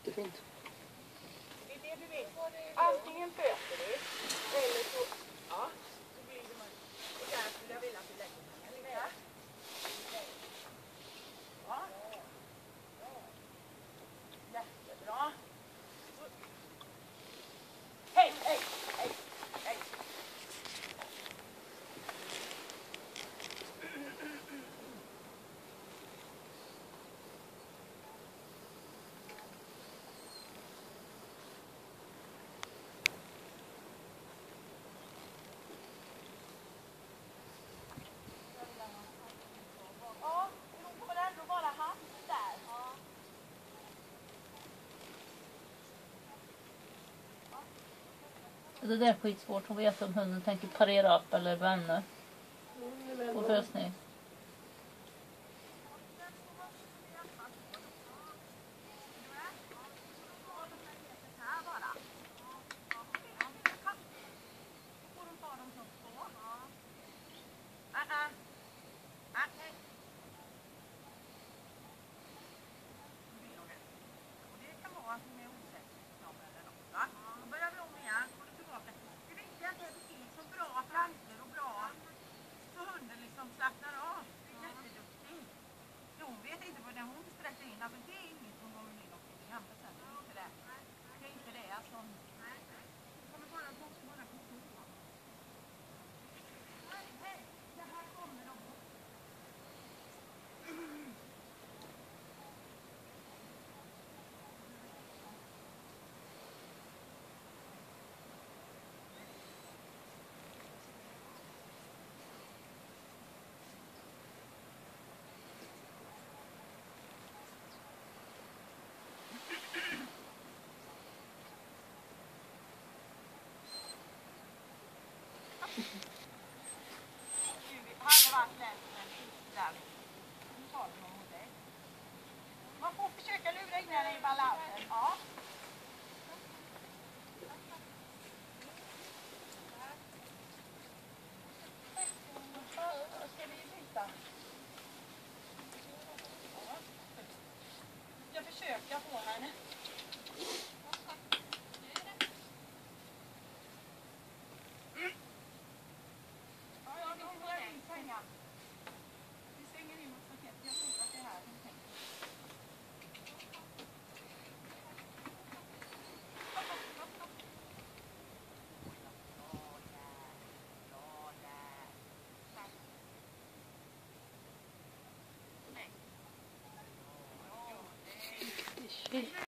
jättefint. Det är det du vill. Antingen böter du eller så... Ja, så blir det man. Och där skulle jag vilja att du lägger den med. Ja. Jättebra. Hej, hej, hej, hej. Ja, hon kommer ändå vara hand där. Ja. Det där är skitsvårt. Hon vet om hunden tänker parera upp eller vända. På fösning. Man får försöka lura in henne i balansen. Ja. Ska vi sitta? Jag försöker få henne. Ja, vi kommer in sängen. Vi svänger in mot staketet. Jag tror att det är här hon tänker. Shit.